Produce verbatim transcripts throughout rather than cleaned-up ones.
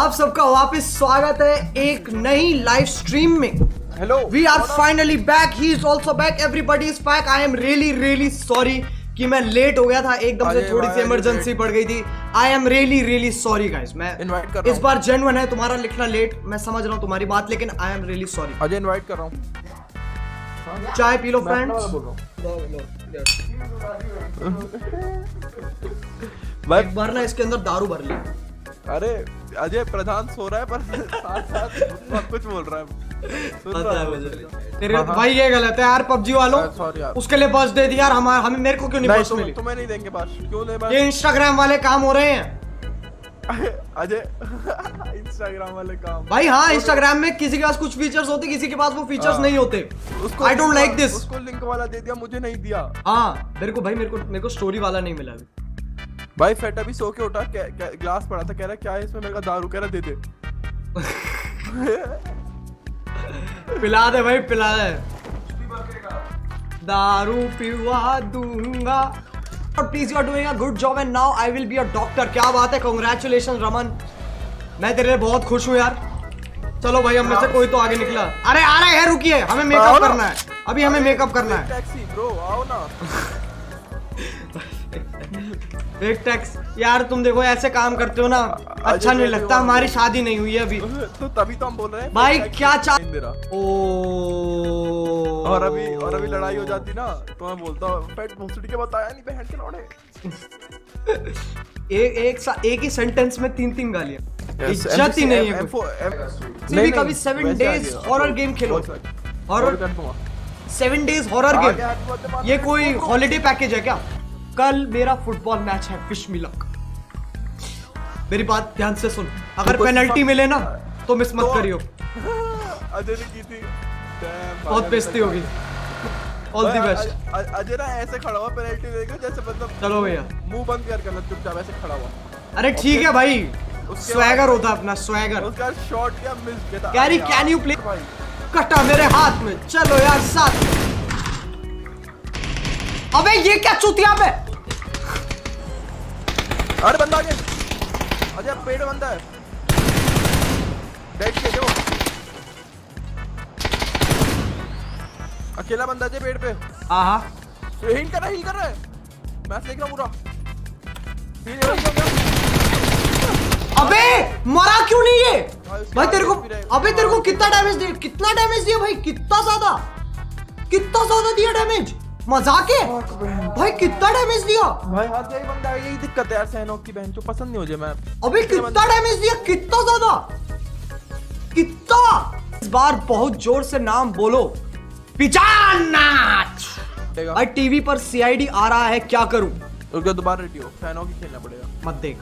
आप सबका वापस स्वागत है एक नई लाइव स्ट्रीम में। Hello, we are finally back, he is also back, everybody is back. I am really really sorry कि मैं लेट हो गया था, एकदम से थोड़ी सी इमरजेंसी पड़ गई थी। I am really really sorry guys. मैं इनवाइट कर रहा इस बार जेन्युइन है, तुम्हारा लिखना लेट, मैं समझ रहा हूँ तुम्हारी बात, लेकिन I am really sorry. Ajay invite कर रहा हूँ। चाय पी लो फ्रेंड्स। एक बार ना इसके अंदर दारू भर ली। अरे अजय प्रधान सो रहा है पर साथ साथ बहुत कुछ बोल रहा है। सुन रहा है मुझे। तेरे भाई ये गलत है यार, पबजी वालों। सॉरी यार, उसके लिए बस दे दी यार। हम हमें मेरे को क्यों नहीं बस मिली? तुम्हें नहीं देंगे बस। क्यों नहीं बस? ये इंस्टाग्राम वाले काम हो रहे हैं अजय। इंस्टाग्राम वाले काम भाई। हाँ, इंस्टाग्राम में किसी के पास कुछ फीचर्स होते, किसी के पास वो फीचर्स नहीं होते। I don't like this. उसको लिंक वाला दे दिया, मुझे नहीं दिया। हाँ मेरे को भाई, मेरे को मेरे को स्टोरी वाला नहीं मिला अभी। भाई फेट अभी सो के उठा, ग्लास पड़ा था, कह रहा क्या है इसमें, मेरे का दारू, कह रहा दे दे। पिला दे भाई, पिला दे। दारू पिवा दूंगा। Please, you are doing a good job and now I will be a doctor. क्या बात है, congratulations रमन, मैं तेरे लिए बहुत खुश हूँ यार। चलो भाई, हम में से कोई तो आगे निकला। अरे आ रहे हैं, रुकिए, हमें मेकअप करना है अभी, हमें मेकअप करना है। टैक्सी ब्रो, आओ ना। एक टैक्स यार, तुम देखो ऐसे काम करते हो ना, अच्छा नहीं लगता। हमारी शादी नहीं हुई है अभी, तो तभी तो हम बोल रहे हैं भाई। क्या चाह ओ और अभी और अभी लड़ाई हो जाती ना, तो मैं बोलता हूँ पेट भोसड़ी के बताया नहीं, बहन के लौड़े। एक एक सा, एक ही सेंटेंस में तीन तीन गालियां, इज्जत ही नहीं है। कभी कभी सेवन डेज हॉरर गेम खेलो। Horror seven days horror game, ये कोई हॉलिडे पैकेज है क्या? कल मेरा फुटबॉल मैच है फिश मिलक। मेरी बात ध्यान से सुन, अगर पेनल्टी मिले ना तो मिस मत करियो। अजय ने की थी, बहुत बेइज्जती होगी। All the best. अजय ना ऐसे खड़ा हुआ पेनल्टी देगा जैसे मतलब, चलो भैया मुंह बंद कर करना चुपचाप, ऐसे खड़ा हुआ। अरे ठीक है भाई, स्वैगर होता अपना स्वैगर। उसका शॉट क्या मिस देता। Carry can you play? कटा मेरे हाथ में, चलो यार साथ में। अबे ये क्या चूतिया पे? अरे बंदा आ गया। अजय पेड़ बंदा है, बैठ के देखो। अकेला बंदा है पेड़ पे। हाँ हाँ, हिल कर रहा है, हिल कर रहा है। मैच देख रहा हूँ पूरा। अबे मरा क्यों नहीं ये भाई तेरे को? अबे तेरे को कितना डैमेज दिया, कितना डैमेज दिया भाई, कितना ज्यादा, कितना ज्यादा दिया डैमेज। मजाक है भाई, कितना डैमेज दिया भाई। हाथ यही बंदा है, यही दिक्कत है यार। सैनोक की बहन जो पसंद नहीं हो मुझे। मैं अबे कितना डैमेज दिया, कितना ज्यादा, कितना। इस बार बहुत जोर से नाम बोलो, पिचानाच। भाई टीवी पर सीआईडी आ रहा है, क्या करूं? रुक दोबारा रेडी हो, सैनोक ही खेलना पड़ेगा। मत देख।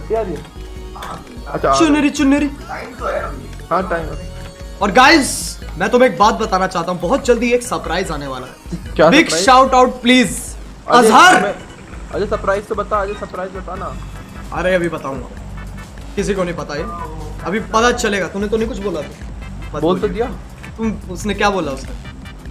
अच्छा चुनरी चुनरी। हाँ टाइम। और गाइस मैं तुम्हें एक बात बताना चाहता हूँ, बहुत जल्दी एक सरप्राइज आने वाला है। क्या? Big shout out please Azhar. Ajay surprise तो बता, अजय सरप्राइज बता ना। अरे अभी बताऊंगा, किसी को नहीं पता है, अभी पता चलेगा। तूने तो नहीं कुछ बोला था? बोल तो दिया तुम। उसने क्या बोला? उसने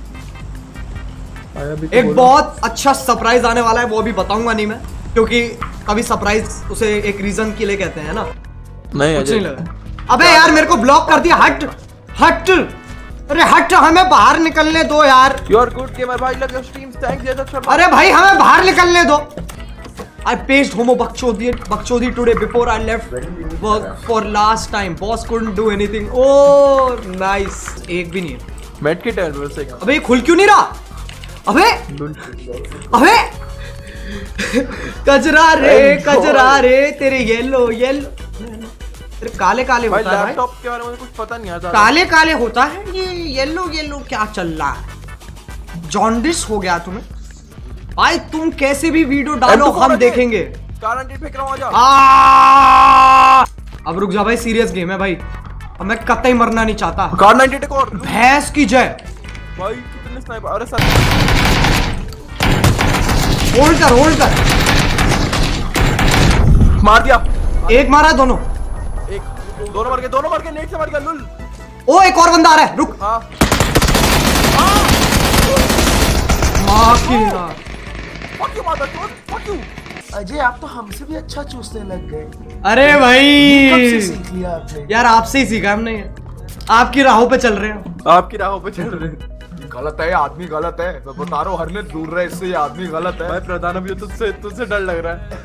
एक तो बहुत अच्छा सरप्राइज आने वाला है, वो अभी बताऊंगा नहीं मैं, क्योंकि अभी सरप्राइज उसे एक रीजन के लिए कहते हैं ना। नहीं कुछ नहीं लगा। अबे यार मेरे को ब्लॉक कर दिया, हट हट। अरे हट, हमें बाहर निकलने दो यार। यू आर गुड गेमर भाई, लव योर स्ट्रीम्स, थैंक्स जैसा। अरे भाई हमें बाहर निकलने दो। I paged homo bakchodi bakchodi today before I left work for last time. Boss couldn't do anything. Oh nice. एक भी नहीं है। मेड किट है बस एक। अबे ये खुल क्यों नहीं रहा? अबे अबे कचरा रे कचरा रे, तेरे येलो येलो, तेरे काले काले होता है भाई। लैपटॉप के बारे में कुछ पता नहीं आता। काले काले होता है ये, येलो येलो क्या चल रहा है? जॉन्डिस हो गया तुम्हें भाई। तुम कैसे भी वीडियो डालो हम देखेंगे। फेंक रहा हूं, आजा। अब रुक जा भाई, सीरियस गेम है भाई, अब मैं कतई मरना नहीं चाहता। कार नाइंटी टेक और भैंस की जय भाई। कितने स्नाइपर। अरे सर होल्ड कर, होल्ड कर। मार दिया, एक मारा, दोनों एक दोनों मर गए, दोनों मर गए, नेट से मार गया। लुल। ओ एक और बंदा आ रहा है, रुक। हाँ मां की ना। Fuck you, mother, fuck you. Ajay आप तो हमसे भी अच्छा चूसने लग गए। अरे भाई कब से सीख लिया आपने? यार आपसे ही सीखा हमने, आपकी राहों पे चल रहे हैं। आपकी राहों पे चल रहे हैं। गलत है, आदमी गलत है, मैं बता रहा हूँ, हरने दूर रहे इससे, ये आदमी गलत है। भाई प्रधान अभी तुझसे तुझसे डर लग रहा है।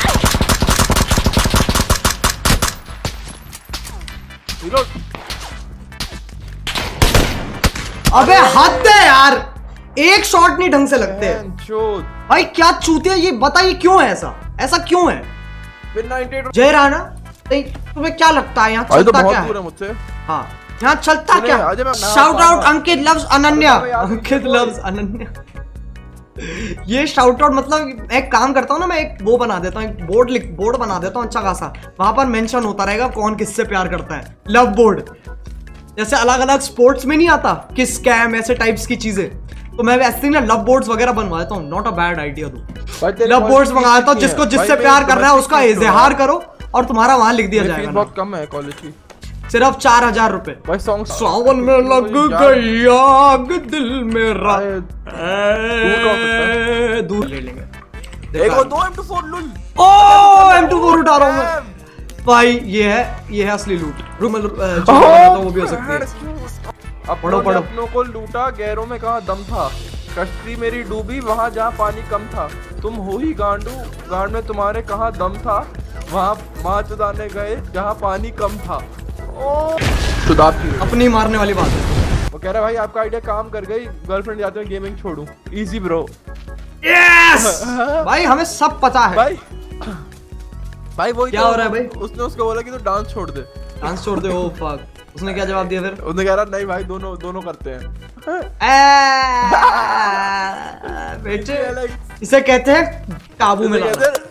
अबे हद है यार, एक शॉट नहीं ढंग से लगते। भाई क्या चूतिया, ये बताइए क्यों है ऐसा, ऐसा क्यों है? जय राणा तुम्हें क्या लगता है यहाँ चलता क्या है? मुझसे हाँ यहाँ चलता क्या? Shout out Ankit loves Ananya, Ankit loves Ananya. ये शाउट आउट मतलब एक काम करता हूँ ना, मैं एक वो बना देता हूँ, एक बोर्ड लिख बोर्ड बना देता हूँ अच्छा खासा, वहां पर मेंशन होता रहेगा कौन किससे प्यार करता है, लव बोर्ड। जैसे अलग अलग स्पोर्ट्स में नहीं आता कि स्कैम ऐसे टाइप्स की चीजें, तो मैं वैसे ही ना लव बोर्ड्स वगैरह बनवा देता हूँ। नॉट अ बैड आइडिया तू, लव बोर्ड्स मंगा देता हूँ, जिसको जिससे प्यार कर रहा है उसका इजहार करो और तुम्हारा वहां लिख दिया जाएगा। बहुत कम है कॉलेज की, सिर्फ चार हजार रुपए। सावन में लग गई आग दिल मेरा, दूर ले लेंगे। एक और दो एम टू फोर लूल, ओ एम टू फोर उठा रहा हूँ मैं भाई। ये है ये है असली लूट, रूमल तो वो भी हो सकती है। अब पढ़ो पढ़ो। अपनों को लूटा गैरों में कहाँ दम था, कश्ती मेरी डूबी वहाँ जहाँ पानी कम था, तुम हो ही गांडू गांड में तुम्हारे कहाँ दम था, वहाँ वहाँ चुदाने गए जहाँ पानी कम था। अपनी मारने वाली बात है। वो कह रहा भाई आपका आइडिया काम कर गई, गर्लफ्रेंड जाते हुए गेमिंग छोड़ूं, इजी ब्रो। यस भाई हमें सब पता है भाई। भाई वो क्या हो रहा है भाई? उसने उसको बोला कि तू डांस छोड़ दे, डांस छोड़ दे। ओ फक, उसने क्या जवाब दिया फिर? उसने कह रहा नहीं भाई दोनों दोनों करते हैं। बेटे इसे कहते हैं काबू में लाना।